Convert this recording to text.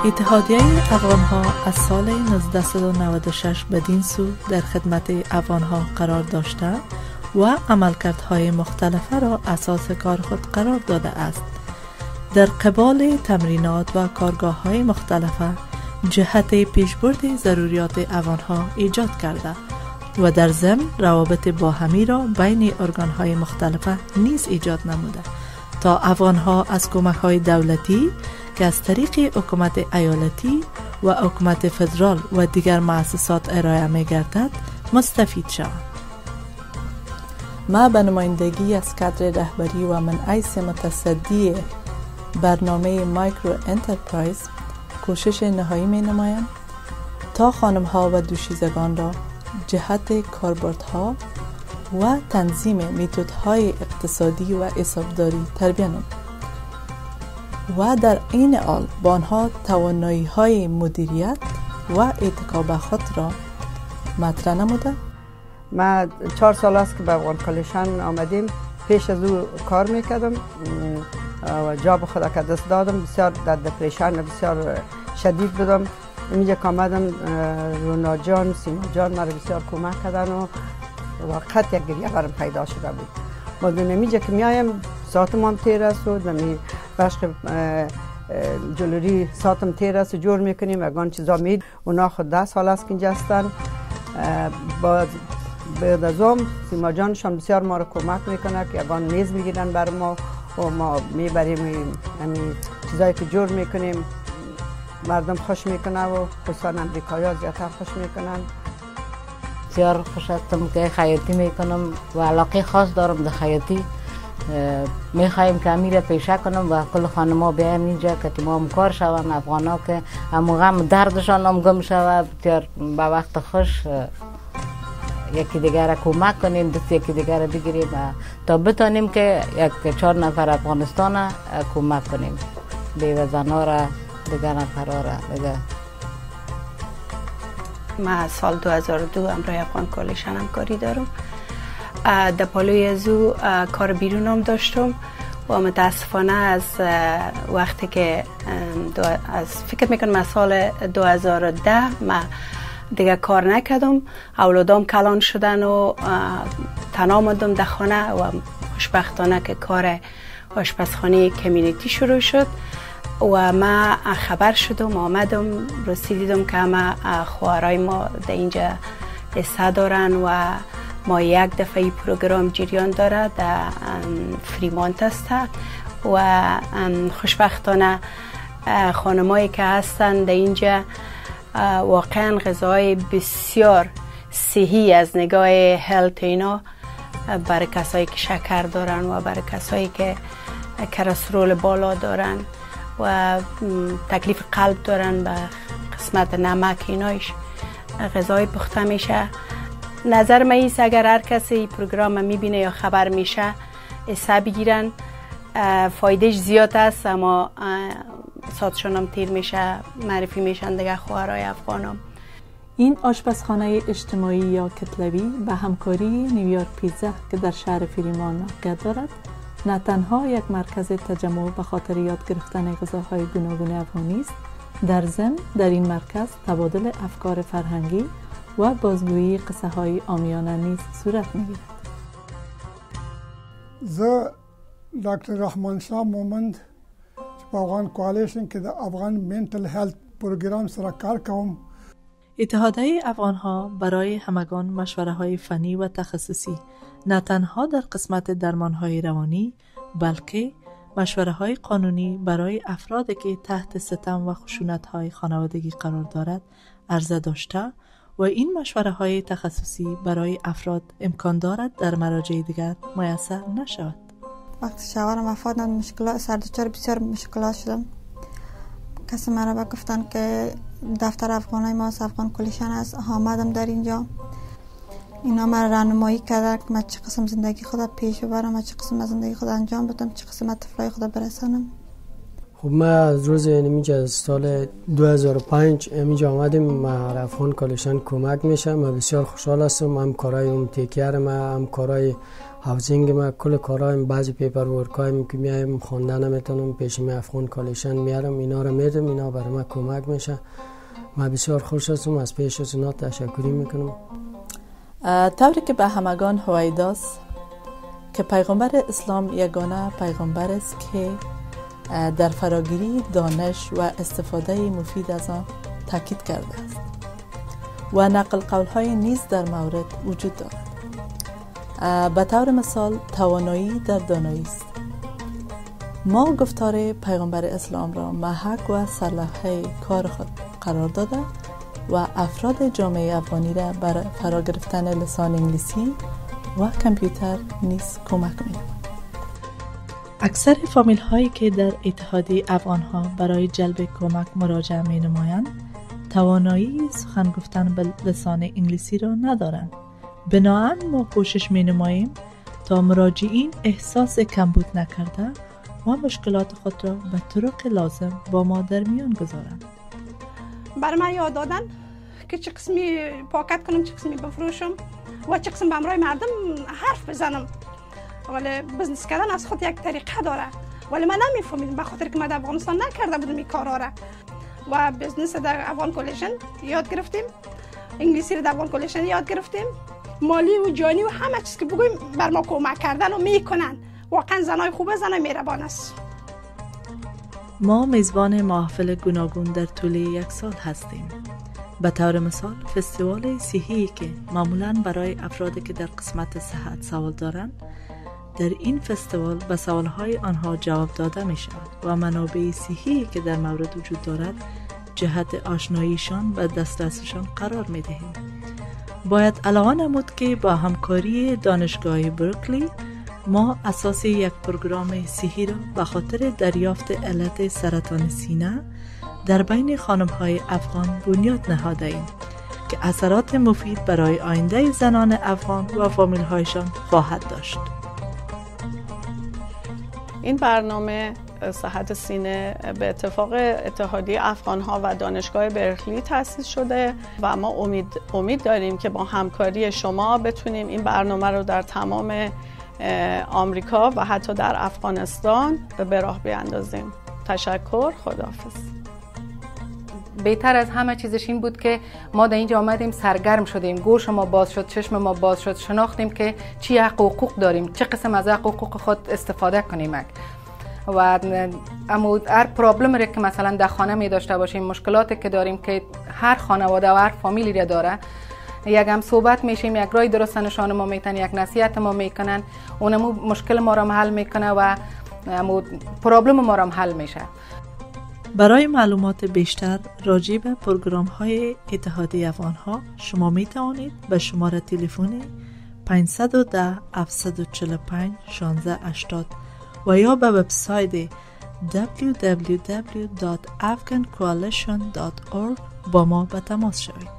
اتحادیه افغانها از سال 1996 بدین سو در خدمت افغانها قرار داشته و عملکردهای مختلفه را اساس کار خود قرار داده است. در قبال تمرینات و کارگاه‌های مختلفه جهت پیشبرد ضروریات افغانها ایجاد کرده و در ضمن روابط باهمی را بین ارگان‌های مختلفه نیز ایجاد نموده تا افغانها از کمک‌های دولتی که از طریق حکومت ایالتی و حکومت فدرال و دیگر مؤسسات ارائه می‌گردد مستفید شوند. ما به نمایندگی از کادر رهبری و من حیث متصدی برنامه مایکرو انترپرایز کوشش نهایی می نمایم تا خانم‌ها و دوشیزگان را جهت کاربردها و تنظیم میتودهای اقتصادی و حسابداری تربیت نمایم و در این حال با آنها توانایی‌های مدیریت و اتکا خود را مطرح نموده. ما 4 سال است که به افغان کالیشن آمدیم. پیش از او کار میکردم و جاب خود که دست دادم. بسیار در دپریشن بسیار شدید بودم. اینجا که آمدم رونا جان، سیما جان مرا بسیار کمک کردن و وقت یک گریه برم پیدا شده بود. ما اینجا که میایم ساعتم هم تیر است و دمی بشق جلوری ساعتم تیر است و جور میکنیم اگان چیزا مید. اونا خود 10 سال است که اینجا هستن. بعد از اون سیما جانشان بسیار ما رو کمک میکنه که اگان میز میگیرن بر ما و ما میبریم همین چیزایی که جور میکنیم مردم خوش میکنه و خصوصا امریکایی ها زیادتر خوش میکنن. بسیار خوش هستم که خیاطی میکنم و علاقه خاص دارم در خیاطی. میخوایم که امیر پیشه کنم و کل خانما بیایم اینجا که ما هم کار شوند. افغان ها که همو غم دردشان هم گم شود بسیار با وقت خوش یکی دیگر را کمک کنیم، دست یکی دیگر را بگیریم تا بتانیم که 4 نفر افغانستان را کمک کنیم. بیوزن ها را دیگر نفر را دیگر. ما سال 2002 امروی افغان کالیشن همکاری دارم. در پالوی از او کار بیرون هم داشتم و متاسفانه از وقتی که فکر میکنم از سال 2010 ما دیگه کار نکردم. اولادام کلان شدن و تنها ماندم در خانه و خوشبختانه که کار آشپزخانه کمیونیتی شروع شد و ما خبر شدم آمدم رسیدم که همه خواهرای ما در اینجا حصه دارن و ما یک دفعه پروگرام جریان داره در فریمانت است و خوشبختانه خانمایی که هستن در اینجا واقعا غذای بسیار صحی از نگاه هلت اینا برای کسایی که شکر دارن و برای کسایی که کلسترول بالا دارن و تکلیف قلب دارن به قسمت نمک اینایش غذای پخته میشه. نظر من ایست اگر هر کسی پروگرام میبینه یا خبر میشه حصه بگیرن. فایدهش زیاد است اما ساعتشان هم تیر میشه، معرفی میشن دیگه خواهرای افغانم. این آشپزخانه اجتماعی یا کتلوی به همکاری نیویورک پیتزا که در شهر فریمان موقعیت دارد نه تنها یک مرکز تجمع به خاطر یاد گرفتن غذاهای گوناگون افغانی است، در ضمن در این مرکز تبادل افکار فرهنگی و بازگویی قصه های عامیانه نیز صورت میگیرد. زه ډاکټر رحمان شاه مومند په افغان کوالیشن کې د افغان منټل هیلث پروګرام سره کار کوم. اتحادیه افغانها برای همگان مشوره های فنی و تخصصی نه تنها در قسمت درمان های روانی بلکه مشوره های قانونی برای افرادی که تحت ستم و خشونت های خانوادگی قرار دارد عرضه داشته و این مشوره های تخصصی برای افراد امکان دارد در مراجع دیگر میسر نشود. وقتی شوهرم وفات نداد مشکلات سردچار بسیار مشکلات شدم. کسی مرا گفتن که دفتر افغانای ما افغان کالیشن است، آمدم در اینجا. اینا مرا راهنمایی کرد که من چه قسم زندگی خود پیش ببرم و چه قسم زندگی خود انجام بدم، چه قسم طفلای خود برسانم. خب ما از روز اینجا از سال 2005 اینجا آمدیم. ما افغان کالیشن کمک میشه. من بسیار خوشحال هستم. هم کارهای تیکر ما هم کارهای هاوزینگ ما کل کارایم، بعضی پیپر ورکایم که میایم خوانده نمیتونم، پیش می افغان کالیشن میارم، اینا رو میدم، اینا برای ما کمک میشه. ما بسیار خوش هستم، از پیش از اینا تشکری میکنم. طوری که به همگان هویداست که پیغمبر اسلام یگانه پیغمبر است که در فراگیری دانش و استفاده مفید از آن تاکید کرده است و نقل قول‌های نیز در مورد وجود دارد. به طور مثال توانایی در دانایی است. ما گفتار پیغمبر اسلام را محک و سرلوحه کار خود قرار داده و افراد جامعه افغانی را برای فرا گرفتن لسان انگلیسی و کامپیوتر نیز کمک می‌نماید. اکثر فامیل هایی که در اتحادیه افغان ها برای جلب کمک مراجعه می نمایند توانایی سخن گفتن به لسان انگلیسی را ندارند. بنابراین ما کوشش می نماییم تا مراجعین احساس کمبود نکرده و مشکلات خود را به طرق لازم با ما در میان گذارند. برای من یاد دادن که چه قسمی پاکت کنم، چه قسمی بفروشم و چه قسم به همراه مردم حرف بزنم. ولی بزنس کردن از خود یک طریقه داره، ولی من نمیفهمیدم به خاطر که من در افغانستان نکرده بودم این کارا را. و بزنس در افغان کالیشن یاد گرفتیم، انگلیسی رو در افغان کالیشن یاد گرفتیم، مالی و جانی و همه چیز که بگویم بر ما کمک کردن و میکنن. واقعا زنای خوبه، زنای مهربان است. ما میزبان محافل گوناگون در طول یک سال هستیم. به طور مثال فستیوال صحی که معمولاً برای افرادی که در قسمت صحت سوال دارند، در این فستیوال به سوالهای آنها جواب داده می شود و منابع صحی که در مورد وجود دارد جهت آشناییشان و دسترسشان قرار می دهیم. باید علاوه نمود که با همکاری دانشگاه برکلی ما اساس یک پروگرام صحی را به خاطر دریافت علت سرطان سینه در بین خانم‌های افغان بنیاد نهاده ایم که اثرات مفید برای آینده زنان افغان و فامیل‌هایشان خواهد داشت. این برنامه صحت سینه به اتفاق اتحادیه افغان‌ها و دانشگاه برکلی تأسیس شده و ما امید داریم که با همکاری شما بتونیم این برنامه رو در تمام آمریکا و حتی در افغانستان به راه بیاندازیم. تشکر. خداحافظ. بهتر از همه چیزش این بود که ما در اینجا آمدیم، سرگرم شدیم، گوش ما باز شد، چشم ما باز شد، شناختیم که چی حق و حقوق داریم، چه قسم از حق و حقوق خود استفاده کنیم و اما هر پرابلمی که مثلا در خانه می داشته باشیم، مشکلاتی که داریم که هر خانواده و هر فامیلی را داره، یک هم صحبت میشیم، یک رای درست نشان ما میتن، یک نصیحت ما میکنن، اونمو مشکل ما را حل میکنه و پرابلم ما را حل میشه. برای معلومات بیشتر راجع به پروگرام‌های اتحادیه افغان‌ها شما می توانید به شماره تلفن 510 745 1680 و یا به وبسایت www.afghancoalition.org با ما به تماس شوید.